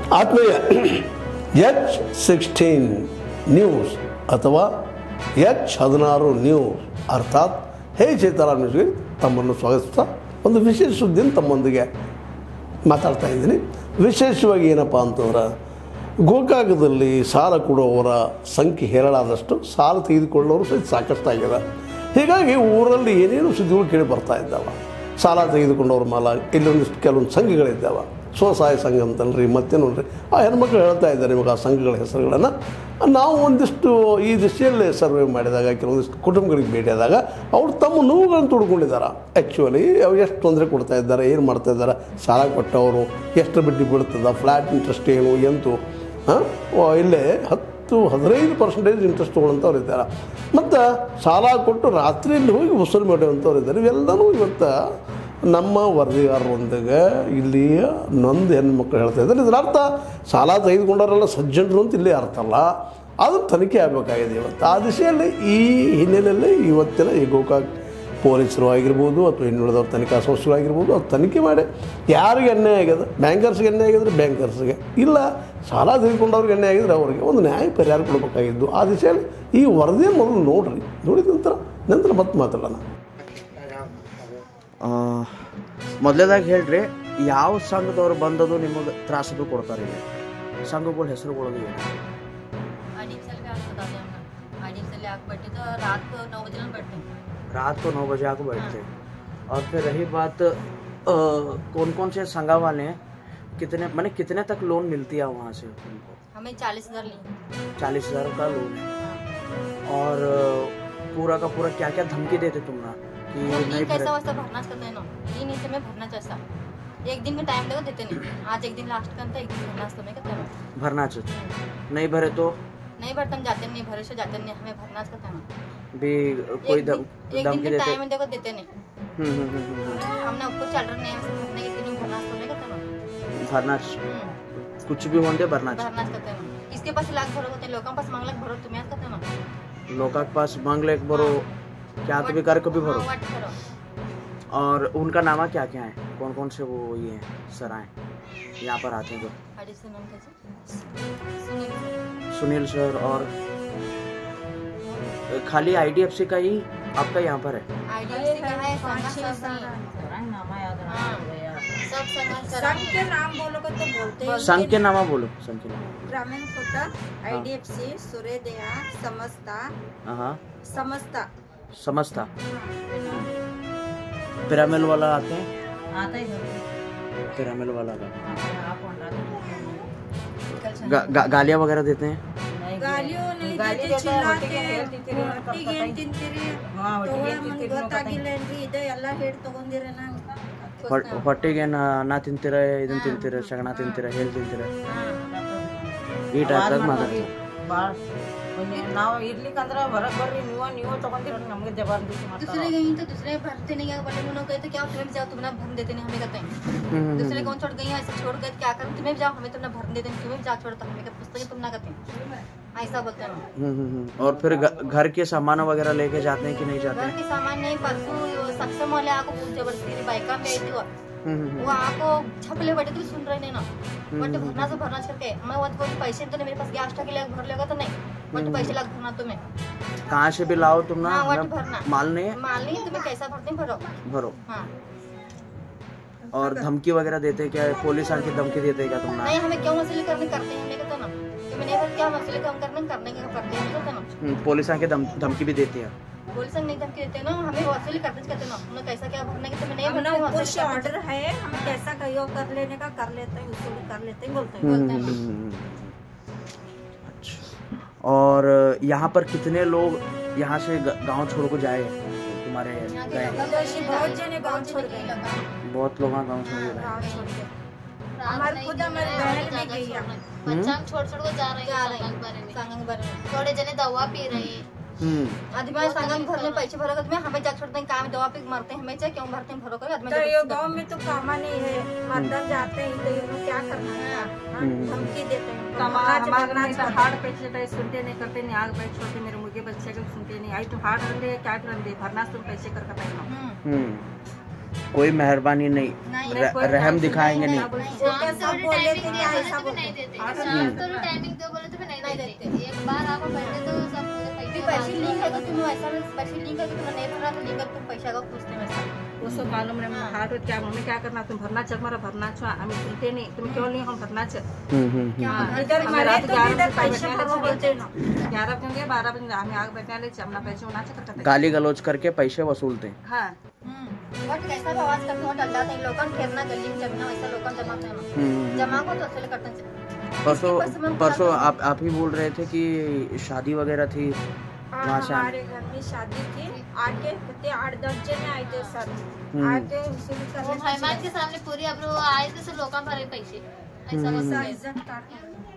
ಆತ್ಮೀಯ H16 news ಅಥವಾ H16 news ಅರ್ಥಾತ್ ಹೇ ಚೇತನ ನ್ಯೂಸ್ಗೆ ತಮ್ಮನ್ನು ಸ್ವಾಗತಿಸ್ತಾ ಒಂದು ವಿಶೇಷ ಸುದ್ದಿಯನ್ನು ತಮ್ಮೊಂದಿಗೆ ಮಾತಾಡ್ತಾ ಇದ್ದೀನಿ. ವಿಶೇಷವಾಗಿ ಏನಪ್ಪ ಅಂತಂದ್ರೆ ಗೋಕಾಕದಲ್ಲಿ ಸಾಲ ಕೊಡುವವರ ಸಂಖ್ಯೆ ಹೇರಳಾದಷ್ಟು ಸಾಲ ತೆಗೆದುಕೊಳ್ಳೋರು ಸಹಿತ ಸಾಕಷ್ಟಾಗಿದೆ. ಹೀಗಾಗಿ ಊರಲ್ಲಿ ಏನೇನು ಸುದ್ದಿಗಳು ಕೇಳಿ ಬರ್ತಾ ಇದ್ದಾವೆ. ಸಾಲ ತೆಗೆದುಕೊಂಡವ್ರ ಮೇಲೆ ಇಲ್ಲೊಂದಿಷ್ಟು ಕೆಲವೊಂದು ಸಂಘಗಳಿದ್ದಾವೆ, ಸ್ವಸಹಾಯ ಸಂಘ ಅಂತಲ್ರಿ, ಮತ್ತೆ ನೋಡ್ರಿ ಆ ಹೆಣ್ಮಕ್ಳು ಹೇಳ್ತಾ ಇದ್ದಾರೆ ನಿಮಗೆ ಆ ಸಂಘಗಳ ಹೆಸರುಗಳನ್ನು. ನಾವು ಒಂದಿಷ್ಟು ಈ ದಿಶೆಯಲ್ಲಿ ಸರ್ವೆ ಮಾಡಿದಾಗ ಕೆಲವೊಂದಿಷ್ಟು ಕುಟುಂಬಗಳಿಗೆ ಭೇಟಿಯಾದಾಗ ಅವ್ರು ತಮ್ಮ ನೋವುಗಳನ್ನು ತೊಡ್ಕೊಂಡಿದ್ದಾರೆ. ಆ್ಯಕ್ಚುಲಿ ಅವ್ರು ಎಷ್ಟು ತೊಂದರೆ ಕೊಡ್ತಾ ಇದ್ದಾರೆ, ಏನು ಮಾಡ್ತಾ ಇದ್ದಾರೆ, ಸಾಲ ಕೊಟ್ಟವರು ಎಷ್ಟು ಬಡ್ಡಿ ಬೀಳ್ತದೆ, ಫ್ಲ್ಯಾಟ್ ಇಂಟ್ರೆಸ್ಟ್ ಏನು ಎಂತು ಇಲ್ಲೇ 10-15% ಇಂಟ್ರೆಸ್ಟ್ ತೊಗೊಳ್ಳೋಂಥವ್ರು ಇದ್ದಾರೆ. ಮತ್ತು ಸಾಲ ಕೊಟ್ಟು ರಾತ್ರಿಯಲ್ಲಿ ಹೋಗಿ ವಸೂಲಿ ಮಾಡುವಂಥವ್ರು ಇದ್ದಾರೆ. ಇವೆಲ್ಲವೂ ಇವತ್ತು ನಮ್ಮ ವರದಿಗಾರರೊಂದಿಗೆ ಇಲ್ಲಿಯ ನೊಂದು ಹೆಣ್ಮಕ್ಳು ಹೇಳ್ತಾ ಇದ್ದಾರೆ. ಇದರ ಅರ್ಥ ಸಾಲ ತೆಗೆದುಕೊಂಡವರೆಲ್ಲ ಸಜ್ಜನರು ಅಂತ ಇಲ್ಲಿ ಅರ್ಥ ಅಲ್ಲ, ಅದನ್ನು ತನಿಖೆ ಆಗಬೇಕಾಗಿದೆ ಇವತ್ತು. ಆ ದಿಶೆಯಲ್ಲಿ ಈ ಹಿನ್ನೆಲೆಯಲ್ಲಿ ಇವತ್ತಿನ ಈ ಗೋಕಾಕ್ ಪೊಲೀಸರು ಆಗಿರ್ಬೋದು ಅಥವಾ ಇನ್ನುಳಿದವ್ರ ತನಿಖಾ ಸಂಸ್ಥೆಗಳು ಆಗಿರ್ಬೋದು, ಅದು ತನಿಖೆ ಮಾಡಿ ಯಾರಿಗೆ ಅನ್ಯಾಯ ಆಗಿದೆ, ಬ್ಯಾಂಕರ್ಸ್ಗೆ ಅನ್ಯಾಯ ಆಗಿದ್ರೆ ಬ್ಯಾಂಕರ್ಸ್ಗೆ, ಇಲ್ಲ ಸಾಲ ತೆಗೆದುಕೊಂಡವ್ರಿಗೆ ಅನ್ಯಾಯ ಆಗಿದ್ರೆ ಅವರಿಗೆ ಒಂದು ನ್ಯಾಯ ಪರಿಹಾರ ಕೊಡಬೇಕಾಗಿದ್ದು. ಆ ದಿಶೆಯಲ್ಲಿ ಈ ವರದಿಯನ್ನು ಮೊದಲು ನೋಡಿರಿ, ನೋಡಿದ ನಂತರ ಮತ್ತೆ ಮಾತಾಡೋಣ. ಮೊದಲೇದಾಗಿ ಹೇಳ್ರಿ, ಯಾವ ಸಂಘದವ್ರು ಬಂದದು ನಿಮಗೆ ತ್ರಾಸದು ಕೊಡ್ತಾರೆ? ಸಂಘಗಳ ಹೆಸರುಗಳು ಏನು? रात को 9 बजे आकर बैठते हैं। और फिर रही बात कौन कौन से संघा वाले हैं, कितने तक लोन मिलती है वहाँ से उनको? हमें 40,000 ली। 40,000 का लोन है। और पूरा का पूरा क्या क्या धमकी देते तुम ना कि नहीं कैसा वैसा भरना करते हैं ना, 3 हिस्से में भरना जैसा एक दिन में टाइम लगो देते नहीं, आज एक दिन लास्ट का एक दिन भरना समय का भरना चाहिए, नहीं भरे तो नहीं भरते हम जाते नहीं, भरे से जाते नहीं, हमें भरना करता है भी कोई धमकी देते टाइम देखो देते नहीं। हमने ऊपर चल रहे नहीं भरने के दिन भरना समय का भरना कुछ भी होंगे भरना करते हैं। इसके पास लाख भरो होते लोगों पास मांग लाख भरो तुम्हें करते हैं लोगों के पास मांग लाख भरो क्या तो भी कर कभी भरो। और उनका नामा क्या क्या है, कौन कौन से वो ये हैं सराय यहाँ पर आते हैं जो? सुनील सर। और खाली IDFC का ही आपका यहाँ पर है? IDFC का है, संघ के नाम बोलोगे तो बोलते हैं। संघ के नाम बोलो, संघ के नाम। ग्रामीण कोटा, IDFC, सूर्योदया, समस्ता। पिरामिल वाला आते हैं? आता ही पिरामिल वाला गालियाँ वगैरह देते हैं? गालियों नहीं देते, चिल्लाते हैं, ಹೊಟ್ಟಿಗೆ ತಿಂತೀರಿ ಗೊತ್ತಾಗಿಲ್ಲ ಇದು ಎಲ್ಲ ಹೇಳಿ ತಗೊಂಡಿರ ನಾನು ಹೊಟ್ಟಿಗೆ ಅನ್ನ ತಿಂತೀರ, ಇದನ್ನ ತಿಂತೀರ, ಶಗಣ ತಿಂತೀರ, ಹೇಳಿ ತಿಂತೀರ, ಈ ಟೈಪ್ ಮಾತಾಡ್ತಾರೆ. ನಾವು ಇರ್ಲಿಕ್ಕಂದ್ರೆ ಹೊರಗೆ ಬರ್ರಿ, ನೀವು ತಗೊಂಡಿರ ನಮಗೆ जबरदस्ती मारता। दूसरे गई तो दूसरे भरते नहीं, क्या बोले उन्होंने कहते क्या तुम्हें जाओ, तुमने भर देते नहीं, हमें कहते हैं दूसरे कौन छोड़ गई ऐसे छोड़ गए क्या करूं, तुम्हें जाओ, हमें तुमने भर देते नहीं, तुम्हें जा छोड़ता, हमें कहते पुस्तक तुम ना कहते ऐसा बोलते हैं। और फिर घर के सामान वगैरह लेके जाते हैं कि नहीं जाते? घर के सामान नहीं, परसों सक्षम वाले आको जबरदस्ती बाइका में आई थी वो आको छपले बैठे तो सुन रहे नहीं ना, बट भरना से भरना करके मैं वो पैसे तो नहीं मेरे पास, गैस टकी भर लेगा तो नहीं, बट पैसे लग भरना तुम्हें कहाँ से भी लाओ तुम ना, माल नहीं है, तुम्हें कैसा भरते भरो। हाँ। और धमकी वगैरह देते हैं क्या? पुलिस आके धमकी देते हैं क्या तुम ना? नहीं, हमें क्यों वसूली करते हैं कहते ना, तुम्हें नहीं क्या वसूली कम करने के करते हैं ना। पुलिस आके धमकी भी देती है? पुलिस नहीं धमकी देते ना, हमें वसूली करते ना, उन्हें कैसा क्या भरने के तुम्हें नहीं कुछ ऑर्डर है, हमें कैसा कहियो कर लेने का कर लेते हैं, वसूली कर लेते हैं बोलते हैं। और यहाँ पर कितने लोग यहाँ से गांव छोड़ को जाए तुम्हारे? बहुत जने गांव छोड़ गए, बहुत लोग गांव छोड़ गए। हमारे खुद हमारे बहन भी गई है, बच्चा छोड़ को जा रहे हैं संगम भर में, थोड़े जने दवा पी रहे हैं, आदमी संगम भर में पैसे भरोगे तुम्हें, हमें जा छोड़ते हैं काम दवा पे मरते हैं, हमें चाहे क्यों भरते हैं भरोगे आदमी। तो ये गांव में तो कामा नहीं है, मर्दन जाते हैं तो ये लोग क्या करना है, धमकी देते हैं, हार्ड पैसे सुनते नहीं करते नहीं, आग बैठ छोड़ते मेरे मुर्गे बच्चे को सुनते नहीं, आई तो हार्ड रंदे क्या रंदे भरना तुम पैसे कर कोई मेहरबानी नहीं, रहम दिखाएंगे नहीं। टाइमिंग दो बोले तो भी नहीं देते, टाइमिंग दो बोले तो भी नहीं देते। एक बार आपको बैठे तो सब पूरे पैसे लिंक है तो तुम ऐसा पैसे लिंक है तो तुम नहीं भरा तो लिंक तुम पैसा का पूछते वैसा वो सब मालूम नहीं। हार्ट क्या मम्मी क्या करना तुम भरना चल मारा भरना छो हम सुनते नहीं तुम क्यों नहीं हम भरना चल इधर मारे तो इधर पैसे भरो बोलते ना 11 बजे 12 बजे हम आगे बैठने वाले अपना पैसे होना चाहिए गाली गलौज करके पैसे वसूलते हैं। हाँ बट कैसा भी आवाज करते हो डल्ला नहीं लोगन खेलना गली में जमना वैसा लोगन जमा करना जमा को तो असल करते हैं। परसों आप ही बोल रहे थे कि शादी वगैरह थी वहाँ से हमारे घर में शादी थी, आके कितने 8-10 जने आए थे सर, आके वसूल वो मेहमान के सामने पूरी अब वो आए थे सब लोगों भरे पैसे ऐसा वैसा इज्जत काटना।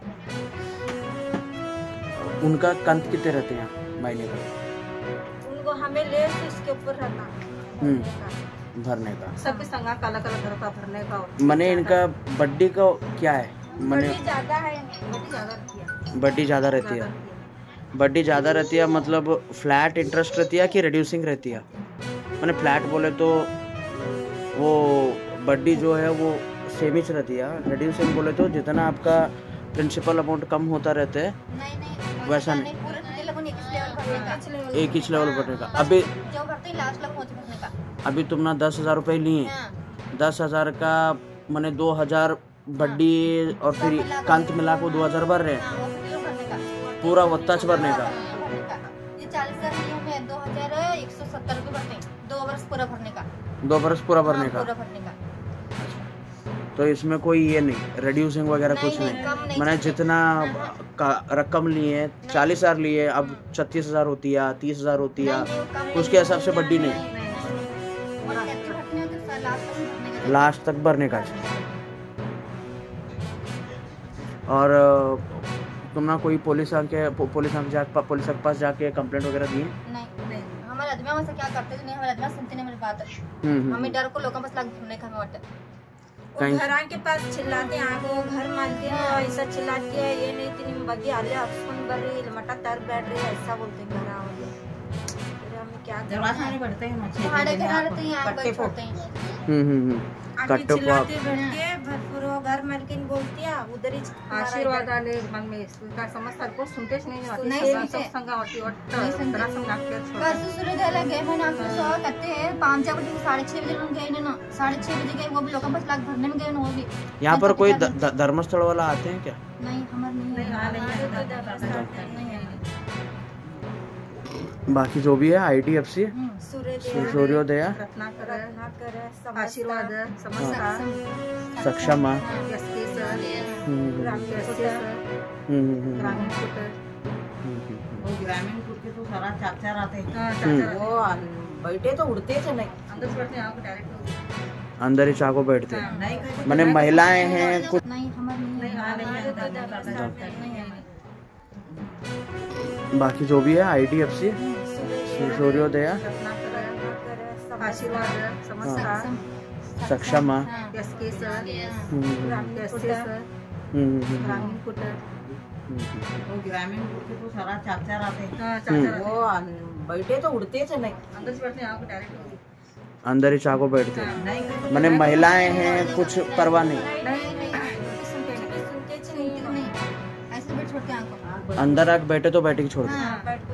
उनका कंत कितने रहते हैं महीने का? उनको हमें ले तो इसके ऊपर रहता भरने का सबके संगा काला काला घर का भरने का मने इनका बड्डी का क्या है? मने ज्यादा है, बड्डी ज्यादा रहती है। बड्डी ज़्यादा रहती है मतलब फ्लैट इंटरेस्ट रहती है कि रिड्यूसिंग रहती है? मैंने फ्लैट बोले तो वो बड्डी जो है वो सेम ही रहती है, रिड्यूसिंग बोले तो जितना आपका प्रिंसिपल अमाउंट कम होता रहता है नहीं वैसा नहीं, एक ही लेवल भरने का। अभी जो भरते हैं लास्ट लग पहुंचे भरने का। अभी तुम ना 10,000 रुपये लिए, 10,000 का मैंने 2,000 बड्डी और फिर कंत मिला को 2,000 भर रहे हैं पूरा वत्ताच भरने का। ये 40,000 लिए हमें 2,170 रुपये भरते हैं 2 वर्ष पूरा भरने का। 2 वर्ष पूरा भरने का। पूरा भरने का। तो इसमें कोई ये नहीं रिड्यूसिंग वगैरह कुछ नहीं। मैंने जितना रकम लिए 40,000 लिए अब 36,000 होती है 30,000 होती है उसके हिसाब से बड्डी नहीं, लास्ट तक भरने का। और तुम ना कोई पुलिस के पास जाके कंप्लेंट वगैरह दिए? नहीं हमारे आदमी वैसे क्या करते थे नहीं, हमारे आदमी सुनते नहीं मेरी बात। हमें डर को लोगों पास लाग घूमने का हमें वाटता घर के पास चिल्लाते हैं आगो घर मानते हैं ऐसा चिल्लाती है ये नहीं तीन बगी आले सुन बरी मटा तर बैठ रही ऐसा बोलते हैं घर आओगे फिर हमें क्या दरवाजा नहीं बढ़ते हैं हमारे घर आते हैं आग बैठ छोड़ते हैं। आगे चिल्लाते बैठते भरपूर घर मालकिन बोलती है उधर ही आशीर्वाद आले मन में का समझता को सुनतेच नाही सब संगा होती जरा संगा के परसों सूर्य झाला गए मैं आपको सो कहते हैं 5 बजे 6:30 बजे हम गए ना 6:30 बजे गए वो भी लोगों बस लाग भरने में गए ना वो भी। यहाँ पर कोई धर्मस्थल वाला आते हैं क्या? नहीं हमारे नहीं। बाकी जो भी है IDFC सूर्योदय आशीर्वाद समस्ता सक्षम ग्रामीण के तो सारा 4 आते हैं वो बैठे तो उड़ते थे नहीं अंदर से बैठते यहाँ डायरेक्ट अंदर ही चाको बैठते हैं। मैंने महिलाएं हैं कुछ नहीं हमारे नहीं। बाकी जो भी है IDFC सूर्योदय आशीर्वाद समस्ता सक्षम ग्रामीण के तो सारा 4 आते हैं वो बैठे तो उड़ते थे नहीं अंदर से बैठते यहाँ डायरेक्ट अंदर ही चाको बैठते हैं। मैंने महिलाएं हैं कुछ परवाह नहीं ऐसे बैठ छोड़ते हैं अंदर आके बैठे तो बैठे छोड़ दे।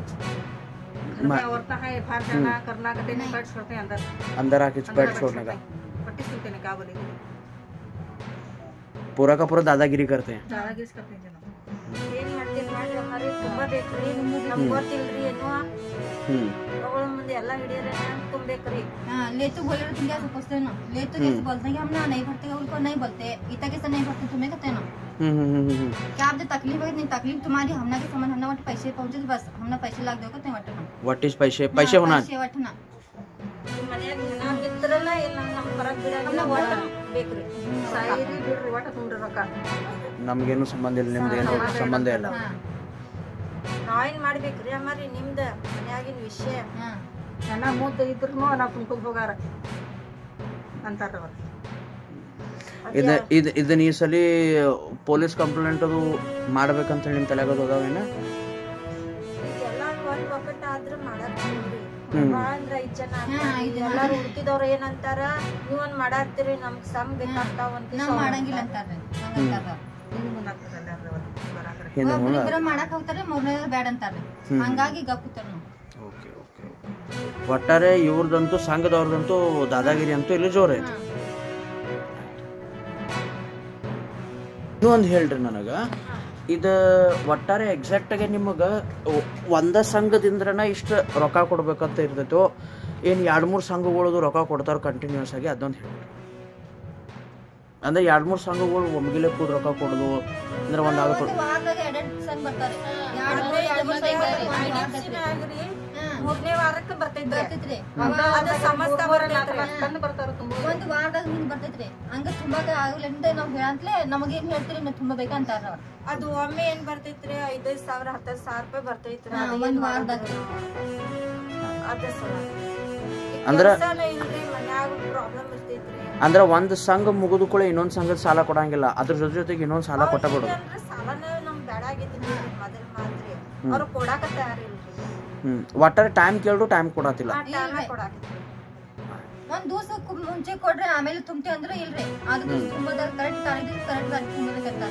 औरता है फार जाना करना कहते नहीं बैठ छोड़ते हैं अंदर आके बैठ छोड़ने का पट्टी सुनते नहीं क्या बोलेगी पूरा का पूरा दादागिरी करते हैं। दादागिरी करते हैं ಏನು ಮಾಡ್ತೀವಿ ಮಾಡಿ ಹಮಾರೆ ತುಂಬಾ ಬೇಕ್ರಿ ನಮ್ಗೆ ಗೊತ್ತಿಲ್ರಿ ಏನು ಅವಳ ಮುಂದೆ ಎಲ್ಲ ಹಿಡಿಯರೆ ತುಂಬಬೇಕ್ರಿ। ले तो बोले तुम क्या सोचते हो ना ले तो कैसे बोलते हैं कि हम ना नहीं भरते उनको नहीं बोलते इतना कैसे नहीं भरते तुम्हें कहते हैं ना क्या आप तकलीफ है नहीं तकलीफ तुम्हारी हमना के समझ हमना वट पैसे पहुंचे बस हमना पैसे लाग दो कहते वट व्हाट इज पैसे होना वटना ಮನೆಯಾಗ ಜನ ಬಿತ್ತರಲ್ಲ ಇಲ್ಲ ನಮ್ಮ ಹೊರಗೆ ಬಿಡಲ್ಲ ವಟ ಬೇಕ್ರಿ ಸಾಯಿರಿ ಬಿಡ್ರಿ ವಟ ತುಂಡ್ರಿ ರೊಕ್ಕ ನಮಗೇನು ಸಂಬಂಧ ಇಲ್ಲ ನಿಮ್ದೇನು ಸಂಬಂಧ ಇಲ್ಲ ನಾವೇನ್ ಮಾಡ್ಬೇಕ್ರಿ ಅಮ್ಮಾರಿ ನಿಮ್ದ ಮನೆಯಾಗಿನ ವಿಷಯ ಜನ ಮುದ್ದ ಇದ್ರು ನಾವು ತುಂಬ್ಕೊಂಡು ಹೋಗಾರ ಅಂತಾರ ಇದನ್ನ ಈ ಸಲ ಪೊಲೀಸ್ ಕಂಪ್ಲೇಂಟ್ ಅದು ಮಾಡ್ಬೇಕಂತ ನಿಮ್ಮ ತಲೆಗೆ ಅದಾವೇನ? ಇದೆಲ್ಲ ಒಂದ್ ಒಕ್ಕಟ್ಟ ಆದ್ರೆ ಮಾಡಕ್ ಬಾಳ ಅಂದ್ರ 5 ಜನ ಎಲ್ಲಾರು ಹುಡುಕಿದವ್ರ ಏನಂತಾರ ನೀವೊಂದ್ ಮಾಡಾಕ್ತಿರಿ ನಮ್ಗ್ ಸಂಘ ಬೇಕಾಗ್ತಾವ ಅಂತ ನಾವ್ ಮಾಡಂಗಿಲ್ಲ ಅಂತಾರ್ರಿ ಇಬ್ರ ಮಾಡಕ್ ಹೋಗ್ತಾರ ಮೂರನೇ ಬ್ಯಾಡ ಅಂತಾರ್ರಿ ಹಂಗಾಗಿ ಗಪ್ಪುತ್ತಾರ ನಾವು. ಓಕೆ ಓಕೆ ಒಟ್ಟಾರೆ ಇವ್ರದಂತೂ ಸಂಘದವ್ರದಂತೂ ದಾದಾಗಿರಿ ಅಂತೂ ಇಲ್ಲಿ ಜೋರ್ ಐತಿ. ಇನ್ನೂ ಒಂದು ಹೇಳ್ರಿ ನನಗೆ, ಇದು ಒಟ್ಟಾರೆ ಎಕ್ಸಾಕ್ಟಾಗಿ ನಿಮಗೆ ಒಂದ ಸಂಘದಿಂದ್ರನ ಇಷ್ಟು ರೊಕ್ಕ ಕೊಡ್ಬೇಕಂತ ಇರ್ತೈತೋ ಏನು 2-3 ಸಂಘಗಳದು ರೊಕ್ಕ ಕೊಡ್ತಾರೆ ಕಂಟಿನ್ಯೂಸ್ ಆಗಿ ಅದೊಂದು ಹೇಳ್ರಿ. ಅಂದ್ರೆ 2-3 ಸಂಘಗಳು ಒಮ್ಗಿಲೆ ಕೂದ್ ರೊಕ್ಕ ಕೊಡೋದು ಅಂದ್ರೆ ಒಂದು ಆಗ ಕೊಡೋದು. ಮೂರನೇ ವಾರಕ್ಕೆ ಬರ್ತೈತ್ರಿ ಒಂದ್ ವಾರದಾಗ ಹಿಂಗ್ ಬರ್ತೈತ್ರಿ ಹಂಗ ತುಂಬಾಕ ಆಗ್ಲಿಂದ ನಾವ್ ಹೇಳಂತ್ಲೆ ನಮಗೇನ್ ಹೇಳ್ತೀರಿ ನೀವು ತುಂಬಬೇಕಂತಾರ ಅದು ಒಮ್ಮೆ ಏನ್ ಬರ್ತೈತ್ರಿ 5,000 10,000 ರೂಪಾಯಿ ಬರ್ತೈತ್ರಿ ಒಂದ್ ವಾರದಾಗ. ಅದೇ ಸಲ ಅಂದ್ರೆ ಇಲ್ರಿ ಮನ್ಯಾಗ ಪ್ರಾಬ್ಲಮ್ ಇರ್ತೈತ್ರಿ. ಅಂದ್ರೆ ಒಂದು ಸಂಘ ಮುಗಿದು ಕೂಡ ಇನ್ನೊಂದು ಸಂಘದ ಸಾಲ ಕೊಡಂಗಿಲ್ಲ, ಅದ್ರ ಜೊತೆಗೆ ಇನ್ನೊಂದು ಸಾಲ ಕೊಟ್ಟಬಿಡೋದು. ಸಾಲನ ನಮ್ಗೆ ಬೇಡ ಆಗೈತಿ ಮೊದಲ್ ಮಾತ್ರಿ ಅವ್ರು ಕೊಡಾಕ ತಯಾರಿಲ್ರಿ. ಒಟ್ಟಾರೆ ಟೈಮ್ ಕೇಳ್ರು ಟೈಮ್ ಕೊಡತ್ತಿಲ್ಲ. ಒಂದ್ ದಿವಸ ಮುಂಚೆ ಕೊಡ್ರಿ ಆಮೇಲೆ ತುಂಬ್ತಿ ಅಂದ್ರೆ ಇಲ್ರಿ ಅದು ತುಂಬದ ಕರೆಕ್ಟ್ ಕರೆಕ್ಟ್ ತುಂಬಬೇಕಂತಾರ.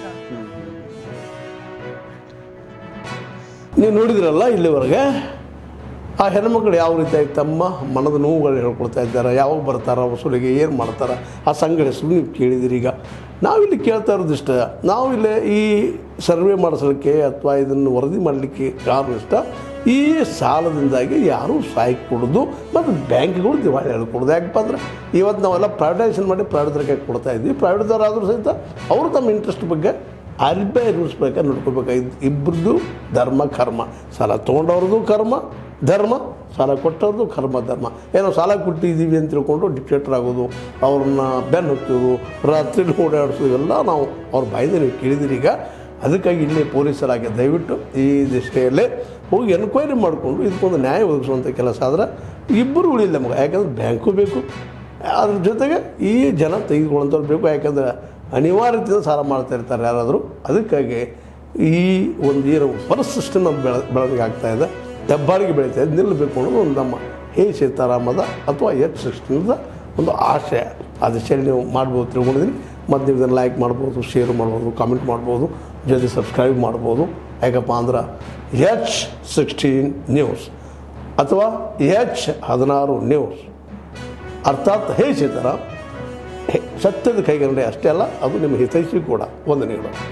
ನೀವು ನೋಡಿದ್ರಲ್ಲ ಇಲ್ಲಿವರೆಗೆ ಆ ಹೆಣ್ಮಕ್ಳು ಯಾವ ರೀತಿಯಾಗಿ ತಮ್ಮ ಮನದ ನೋವುಗಳು ಹೇಳ್ಕೊಳ್ತಾ ಇದ್ದಾರೆ, ಯಾವಾಗ ಬರ್ತಾರ ವಸೂಲಿಗೆ, ಏನು ಮಾಡ್ತಾರೆ, ಆ ಸಂಘ ಹೆಸರು ನೀವು ಕೇಳಿದಿರಿ. ಈಗ ನಾವಿಲ್ಲಿ ಕೇಳ್ತಾ ಇರೋದಿಷ್ಟ, ನಾವಿಲ್ಲಿ ಈ ಸರ್ವೆ ಮಾಡಿಸಲಿಕ್ಕೆ ಅಥವಾ ಇದನ್ನು ವರದಿ ಮಾಡಲಿಕ್ಕೆ ಕಾರಣ ಇಷ್ಟ, ಈ ಸಾಲದಿಂದಾಗಿ ಯಾರೂ ಸಹಾಯ ಕೊಡೋದು ಮತ್ತು ಬ್ಯಾಂಕ್ಗಳು ದಿವಾಳಿ ಹೇಳ್ಕೊಡೋದು. ಯಾಕಪ್ಪ ಅಂದ್ರೆ ಇವತ್ತು ನಾವೆಲ್ಲ ಪ್ರೈವೇಟೈಸೇಷನ್ ಮಾಡಿ ಪ್ರೈವೇಟ್ದವ್ರಿಗೆ ಕೊಡ್ತಾ ಇದ್ವಿ. ಪ್ರೈವೇಟ್ದವ್ರಾದರೂ ಸಹಿತ ಅವರು ತಮ್ಮ ಇಂಟ್ರೆಸ್ಟ್ ಬಗ್ಗೆ RBI ರೂಲ್ಸ್ ಪ್ರಕಾರ ನೋಡ್ಕೋಬೇಕಾಗಿದ್ದು. ಇಬ್ಬರದು ಧರ್ಮ ಕರ್ಮ, ಸಾಲ ತೊಗೊಂಡವ್ರದ್ದು ಕರ್ಮ ಧರ್ಮ, ಸಾಲ ಕೊಟ್ಟವ್ರದ್ದು ಕರ್ಮ ಧರ್ಮ. ಏನೋ ಸಾಲ ಕೊಟ್ಟಿದ್ದೀವಿ ಅಂತ ತಿಳ್ಕೊಂಡು ಡಿಕ್ಟೇಟರ್ ಆಗೋದು, ಅವ್ರನ್ನ ಬೆನ್ನು ಹತ್ತೋದು, ರಾತ್ರಿ ಓಡಾಡಿಸೋದು ಇವೆಲ್ಲ ನಾವು ಅವ್ರ ಬಾಯಿದೆ ನೀವು ಕೇಳಿದಿರಿ. ಈಗ ಅದಕ್ಕಾಗಿ ಇಲ್ಲೇ ಪೊಲೀಸರಾಗಿ ದಯವಿಟ್ಟು ಈ ದಿಶೆಯಲ್ಲೇ ಹೋಗಿ ಎನ್ಕ್ವೈರಿ ಮಾಡಿಕೊಂಡು ಇದಕ್ಕೊಂದು ನ್ಯಾಯ ಒದಗಿಸುವಂಥ ಕೆಲಸ ಆದ್ರೆ ಇಬ್ಬರು ಉಳಿಲ್ಲ ನಮಗೆ. ಯಾಕಂದ್ರೆ ಬ್ಯಾಂಕು ಬೇಕು, ಅದ್ರ ಜೊತೆಗೆ ಈ ಜನ ತೆಗೆದುಕೊಳ್ಳೋಂಥವ್ರು ಬೇಕು. ಯಾಕಂದ್ರೆ ಅನಿವಾರ್ಯತೆಯಿಂದ ಸಾಲ ಮಾಡ್ತಾ ಇರ್ತಾರೆ ಯಾರಾದರೂ. ಅದಕ್ಕಾಗಿ ಈ ಒಂದು ಏನು ಪರಿಸ್ಥಿತಿ ನಮ್ಮ ಬೆಳವಣಿಗೆ ಆಗ್ತಾಯಿದೆ, ದಬ್ಬಾಳಿಗೆ ಬೆಳೀತಾ ಇದೆ, ನಿಲ್ಲಬೇಕು ಅನ್ನೋದು ಒಂದು ನಮ್ಮ ಸೀತಾರಾಮದ ಅಥವಾ H16ದ ಒಂದು ಆಶಯ. ಆ ದಿಶೆಯಲ್ಲಿ ನೀವು ಮಾಡ್ಬೋದು ತಿಳ್ಕೊಂಡಿದ್ದೀನಿ. ಮತ್ತು ನೀವು ಇದನ್ನು ಲೈಕ್ ಮಾಡ್ಬೋದು, ಶೇರ್ ಮಾಡ್ಬೋದು, ಕಾಮೆಂಟ್ ಮಾಡ್ಬೋದು, ಜೊತೆ ಸಬ್ಸ್ಕ್ರೈಬ್ ಮಾಡ್ಬೋದು. ಯಾಕಪ್ಪ ಅಂದ್ರೆ H16 ನ್ಯೂಸ್ ಅಥವಾ H16 ನ್ಯೂಸ್ ಅರ್ಥಾತ್ ಸೀತಾರಾಮ್ ಸತ್ಯದ ಕೈಗನ್ನಡಿ ಅಷ್ಟೇ ಅಲ್ಲ, ಅದು ನಿಮ್ಮ ಹಿತೈಷಿ ಕೂಡ. ವಂದನೆಗಳು.